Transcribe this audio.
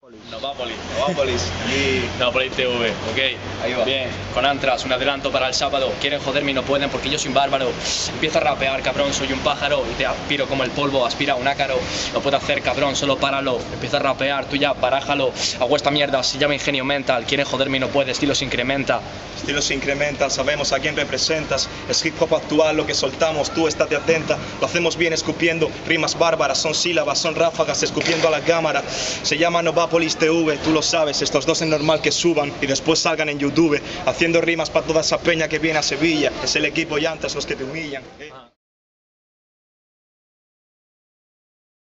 Novápolis. Novápolis. Y Novápolis TV, ok. Ahí va. Bien, con Antras, un adelanto para el sábado. Quieren joderme y no pueden porque yo soy un bárbaro. Empiezo a rapear, cabrón, soy un pájaro y te aspiro como el polvo, aspira un ácaro. Lo puedo hacer, cabrón, solo páralo. Empiezo a rapear, tú ya barájalo. Hago esta mierda, se llama ingenio mental. Quieren joderme y no puede, estilo se incrementa. estilo se incrementa, sabemos a quién representas. Es hip hop actual lo que soltamos, tú estate atenta. Lo hacemos bien escupiendo rimas bárbaras, son sílabas, son ráfagas, escupiendo a la cámara. Se llama Novápolis TV, tú lo sabes, estos dos es normal que suban y después salgan en YouTube haciendo rimas para toda esa peña que viene a Sevilla. Es el equipo Llantas los que te humillan.